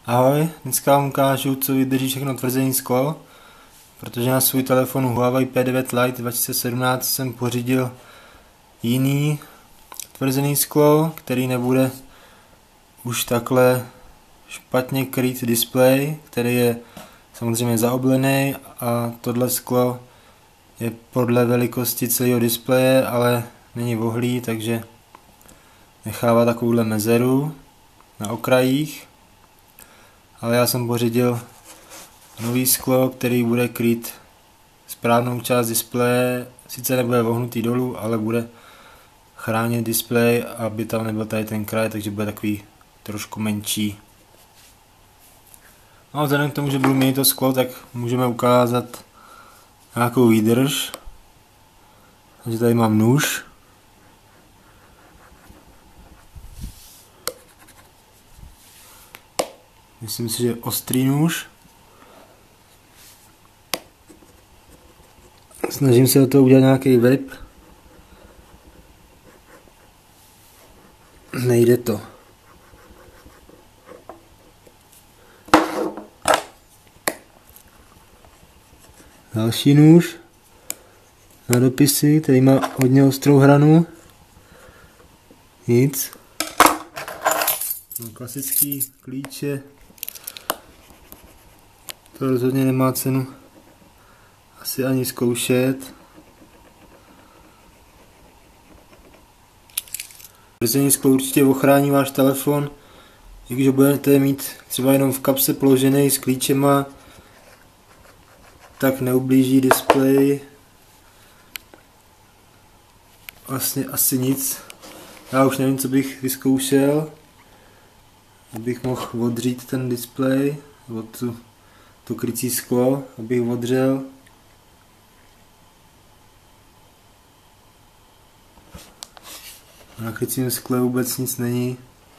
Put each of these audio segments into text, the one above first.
Ahoj, dneska vám ukážu, co vydrží všechno tvrzený sklo, protože na svůj telefon Huawei P9 Lite 2017 jsem pořídil jiný tvrzený sklo, který nebude už takhle špatně krýt displej, který je samozřejmě zaoblený, a tohle sklo je podle velikosti celého displeje, ale není vohlý, takže nechává takovouhle mezeru na okrajích. Ale já jsem pořídil nový sklo, který bude krýt správnou část displeje, sice nebude vohnutý dolů, ale bude chránit displej, aby tam nebyl tady ten kraj, takže bude takový trošku menší. No a vzhledem k tomu, že budu mít to sklo, tak můžeme ukázat nějakou výdrž. Takže tady mám nůž. Myslím si, že ostrý nůž. Snažím se do toho udělat nějaký web. Nejde to. Další nůž na dopisy, který má hodně ostrou hranu. Nic. Mám klasický klíče. To rozhodně nemá cenu asi ani zkoušet. Tvrzený sklo určitě ochrání váš telefon, i když ho budete mít třeba jenom v kapse položený s klíčema, tak neublíží displeji. Vlastně asi nic. Já už nevím, co bych vyzkoušel, abych mohl odřít ten displej, nebo to krycí sklo, abych odřel. Na krycím skle vůbec nic není.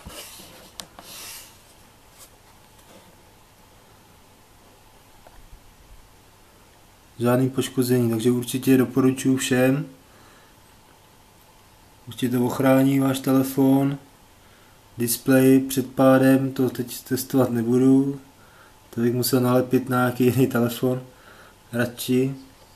Žádný poškození, takže určitě doporučuji všem. Určitě to ochrání váš telefon. Displej před pádem, to teď testovat nebudu. To bych musel nalepit na nějaký jiný telefon. Radši.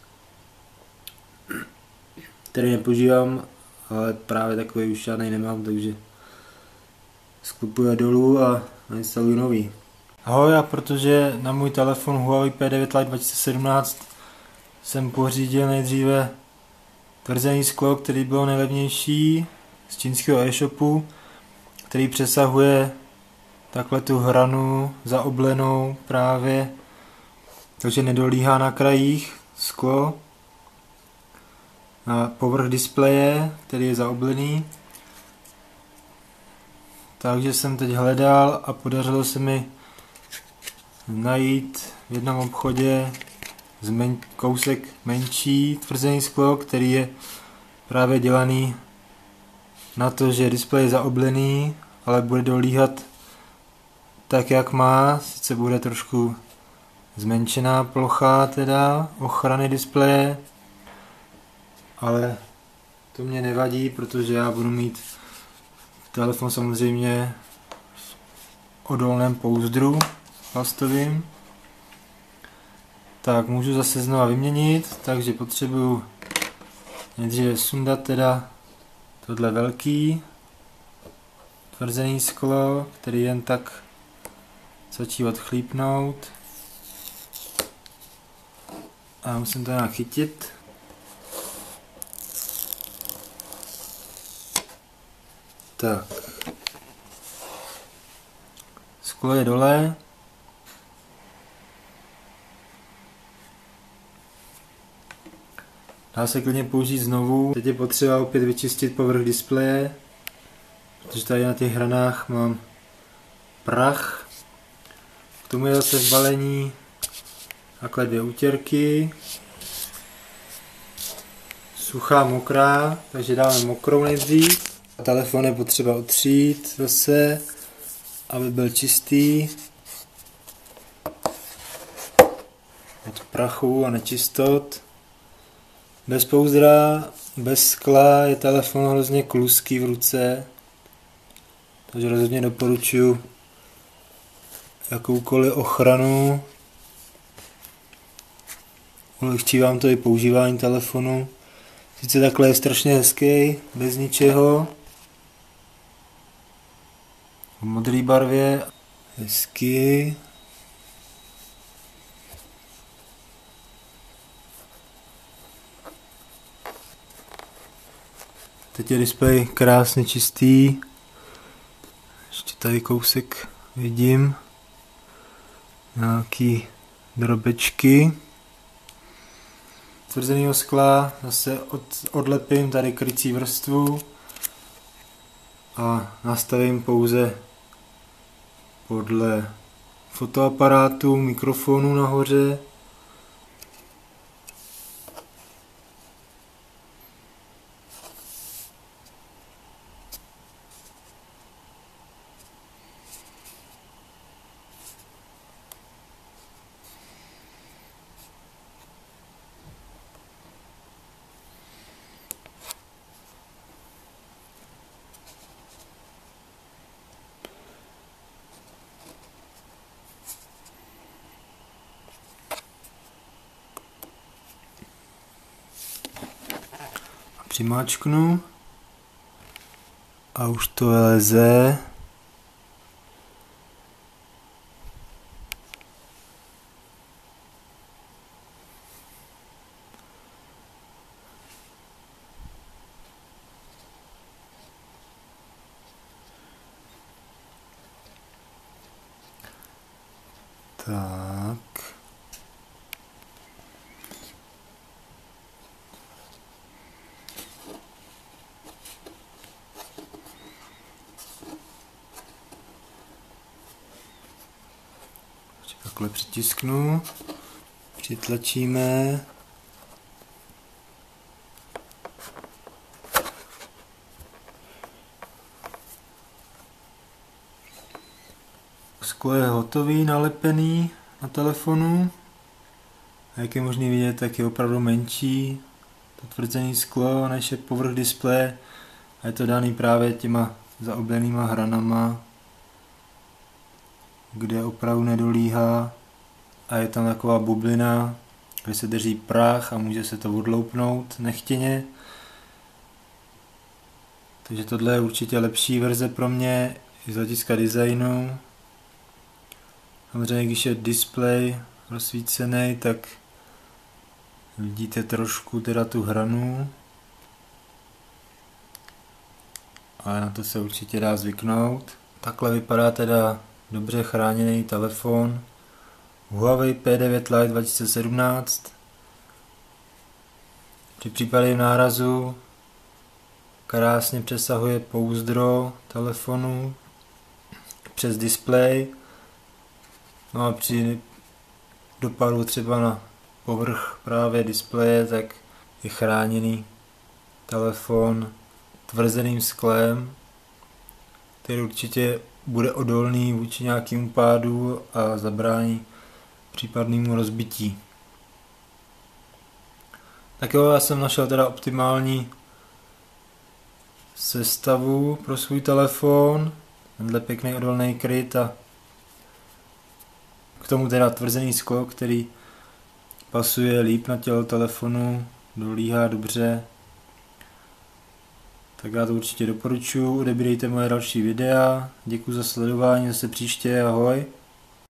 Který nepoužívám, ale právě takový už žádnej nemám, takže sklupuji dolů a nainstaluji nový. Ahoj, a protože na můj telefon Huawei P9 Lite 2017 jsem pořídil nejdříve tvrzený sklo, který byl nejlevnější z čínského e-shopu, který přesahuje takhle tu hranu zaoblenou právě, takže nedolíhá na krajích sklo na povrch displeje, který je zaoblený. Takže jsem teď hledal a podařilo se mi najít v jednom obchodě kousek menší tvrzený sklo, který je právě dělaný na to, že displej je zaoblený, ale bude dolíhat tak, jak má. Sice bude trošku zmenšená plocha teda ochrany displeje, ale to mě nevadí, protože já budu mít telefon samozřejmě v odolném pouzdru plastovým. Tak můžu zase znova vyměnit, takže potřebuju nejdříve sundat teda tohle velký tvrzený sklo, který jen tak začí odchlípnout. A musím to nějak chytit. Tak. Sklo je dole. Dá se klidně použít znovu. Teď je potřeba opět vyčistit povrch displeje, protože tady na těch hranách mám prach. K tomu je zase v balení takhle 2 utěrky. Suchá, mokrá, takže dáme mokrou nejdřív. Telefon je potřeba otřít zase, aby byl čistý od prachu a nečistot. Bez pouzdra, bez skla je telefon hrozně kluský v ruce, takže rozhodně doporučuji jakoukoliv ochranu. Ulehčí vám to i používání telefonu. Sice takhle je strašně hezký, bez ničeho. V modré barvě. Hezký. Teď je displej krásně čistý. Ještě tady kousek vidím. Nějaký drobečky. Tvrzeného skla zase odlepím tady krycí vrstvu a nastavím pouze podle fotoaparátu, mikrofonu nahoře. Přimáčknu a už to leze. Tak. Takhle přitisknu, přitlačíme. Sklo je hotový, nalepený na telefonu. A jak je možný vidět, tak je opravdu menší to tvrzené sklo, než je povrch displeje. A je to daný právě těma zaoblenýma hranama, kde opravdu nedolíhá a je tam taková bublina, kde se drží prach a může se to odloupnout nechtěně. Takže tohle je určitě lepší verze pro mě i z hlediska designu. Samozřejmě, když je displej rozsvícený, tak vidíte trošku teda tu hranu. Ale na to se určitě dá zvyknout. Takhle vypadá teda dobře chráněný telefon Huawei P9 Lite 2017. Při případě nárazu krásně přesahuje pouzdro telefonu přes displej. No a při dopadu třeba na povrch právě displeje, tak je chráněný telefon tvrzeným sklem, který určitě bude odolný vůči nějakému pádu a zabrání případnému rozbití. Tak jo, já jsem našel teda optimální sestavu pro svůj telefon. Tenhle pěkný odolný kryt a k tomu teda tvrzený sklo, který pasuje líp na tělo telefonu, dolíhá dobře. Tak já to určitě doporučuji, odebírejte moje další videa. Děkuji za sledování, zase příště, ahoj.